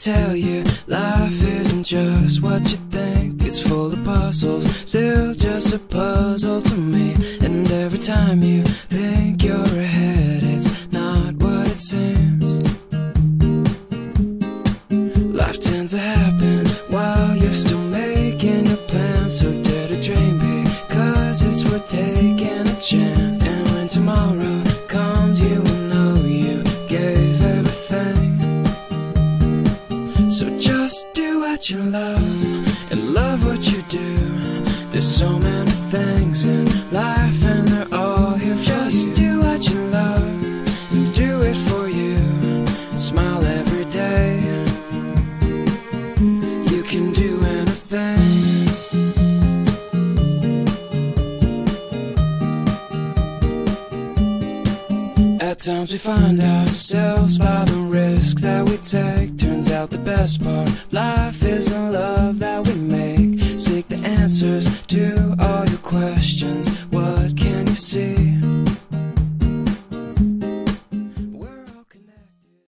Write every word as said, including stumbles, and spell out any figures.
tell you, life isn't just what you think. It's full of puzzles, still just a puzzle to me. And every time you think you're ahead, it's not what it seems. Life tends to happen while you're still making your plans. So dare to dream big, cause it's worth taking a chance. And when tomorrow comes, you will know you gave everything. So just do what you love and love what you do. There's so many things in life and they're all here for just you. Just do what you love and do it for you. Smile every day. You can do anything. At times we find ourselves by the risk that we take. Turns out the best part of life is the love that we make. Seek the answers to all your questions. What can you see?